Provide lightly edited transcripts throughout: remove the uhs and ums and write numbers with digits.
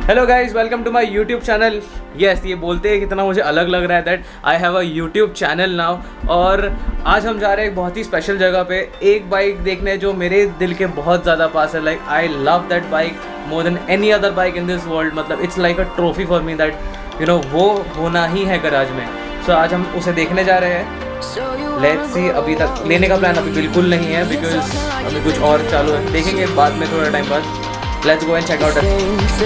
Hello guys, welcome to my YouTube channel. Yes, ये बोलते हैं कितना मुझे अलग लग रहा है that I have a YouTube channel now. और आज हम जा रहे हैं एक बहुत ही स्पेशल जगह पे, एक बाइक देखने जो मेरे दिल के बहुत ज़्यादा पास है। Like I love that bike more than any other bike in this world. मतलब it's like a trophy for me that you know वो होना ही है गराज में। सो आज हम उसे देखने जा रहे हैं। लेट्स सी, अभी तक लेने का प्लान अभी बिल्कुल नहीं है बिकॉज अभी कुछ और चालू है, देखेंगे बाद में थोड़ा टाइम बाद। Let's go and check out it.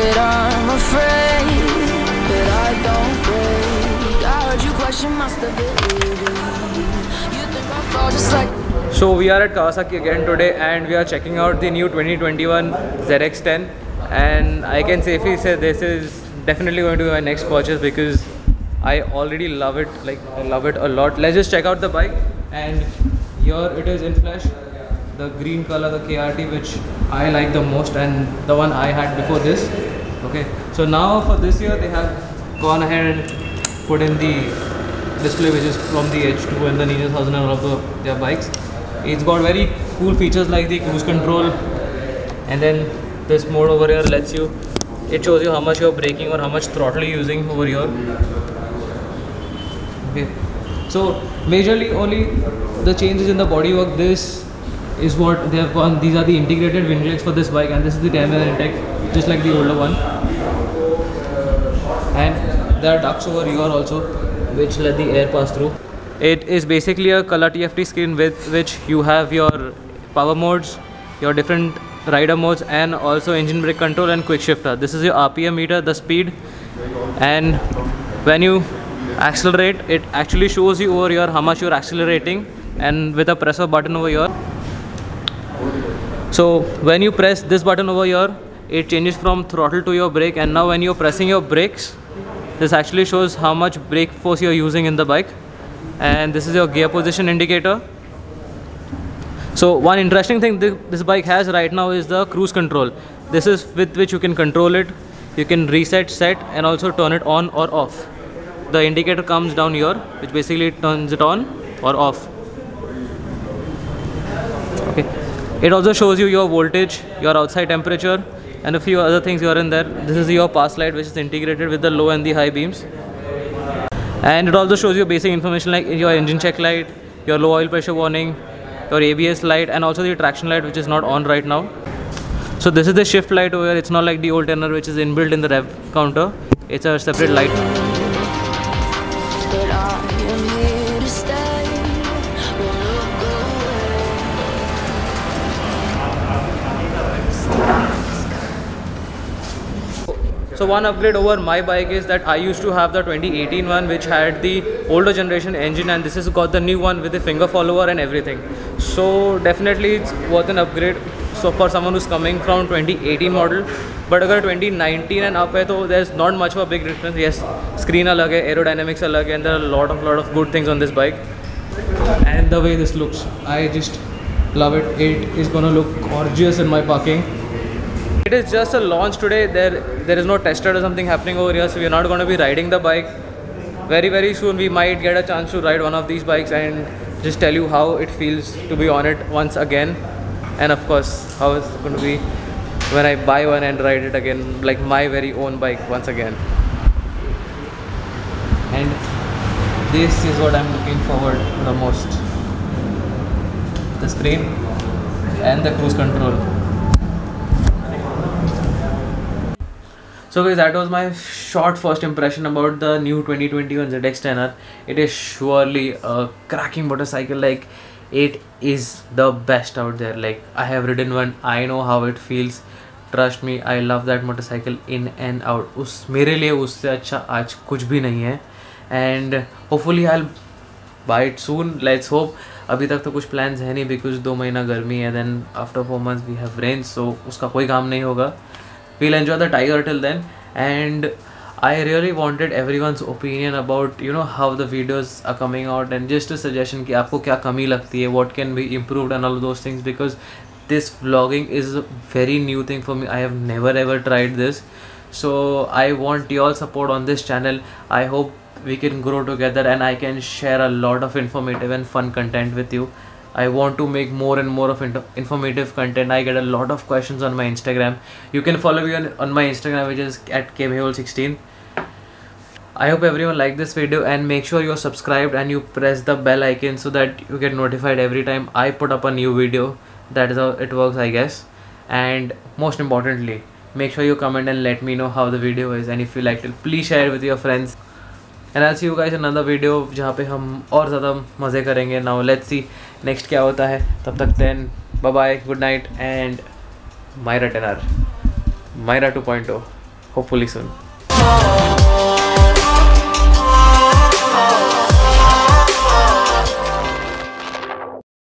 So we are at Kawasaki again today and we are checking out the new 2021 ZX10, and I can safely say this is definitely going to be my next purchase because I already love it. Like I love it a lot. Let's just check out the bike, and here it is in flesh. The green color, the KRT, which I like the most, and the one I had before this. Okay, so now for this year they have gone ahead and put in the display which is from the H2 and the Ninja 1000 and all of their bikes. It's got very cool features like the cruise control, and then this mode over here lets you, it shows you how much you're braking or how much throttle you're using over here. Okay, so majorly only the changes in the bodywork. This is what they have gone. These are the integrated windlags for this bike, and this is the 10mm intake, just like the older one. And there are ducts over here also, which let the air pass through. It is basically a color TFT screen with which you have your power modes, your different rider modes, and also engine brake control and quick shifter. This is your RPM meter, the speed, and when you accelerate, it actually shows you over here how much you're accelerating, and with a press of button over here. So when you press this button over here, it changes from throttle to your brake, and now when you're pressing your brakes, this actually shows how much brake force you're using in the bike. And this is your gear position indicator. So one interesting thing this bike has right now is the cruise control. This is with which you can control it. You can reset, set, and also turn it on or off. The indicator comes down here, which basically turns it on or off. Okay, it also shows you your voltage, your outside temperature, and a few other things here and there. This is your pass light, which is integrated with the low and the high beams. And it also shows you basic information like your engine check light, your low oil pressure warning, your ABS light, and also the traction light, which is not on right now. So this is the shift light over here. It's not like the old Tenor, which is inbuilt in the rev counter. It's a separate light. So one upgrade over my bike is that I used to have the 2018 one, which had the older generation engine, and this has got the new one with the finger follower and everything. So definitely it's worth an upgrade. So for someone who's coming from 2018 model, but अगर 2019 and up है तो there's not much of a big difference. Yes, screen अलग है, aerodynamics अलग है, and there are a lot of good things on this bike. And the way this looks, I just love it. It is gonna look gorgeous in my parking. It is just a launch today. There is no test ride or something happening over here, so we are not going to be riding the bike. Very soon we might get a chance to ride one of these bikes and just tell you how it feels to be on it once again, and of course how it's going to be when I buy one and ride it again, like my very own bike once again. And this is what I'm looking forward to the most: the screen and the cruise control. So guys, that was my short first impression about the new 2021 ZX Tenor. It is surely a cracking motorcycle. Like, it is the best out there. Like, I have ridden one, I know how it feels. Trust me, I love that motorcycle in and out. मेरे लिए उससे अच्छा आज कुछ भी नहीं है. And hopefully I'll buy it soon. Let's hope. अभी तक तो कुछ plans है नहीं because 2 महीना गर्मी है. Then after 4 months we have rain, so उसका कोई काम नहीं होगा. We'll enjoy the Tiger till then. And I really wanted everyone's opinion about how the videos are coming out, and just a suggestion कि आपको क्या कमी लगती है, what can be improved and all of those things, because this vlogging is a very new thing for me. I have never ever tried this, so I want your support on this channel. I hope we can grow together and I can share a lot of informative and fun content with you. I want to make more and more of informative content. I get a lot of questions on my Instagram. You can follow me on my Instagram, which is at kmehul16. I hope everyone liked this video, and make sure you're subscribed and you press the bell icon so that you get notified every time I put up a new video. That is how it works, I guess. And most importantly, make sure you comment and let me know how the video is, and if you liked it, please share it with your friends. And I'll see you guys in another video जहाँ पे हम और ज़्यादा मज़े करेंगे. Now let's see next क्या होता है. तब तक then bye bye, good night, and Myra 10R, Myra 2.0, hopefully soon.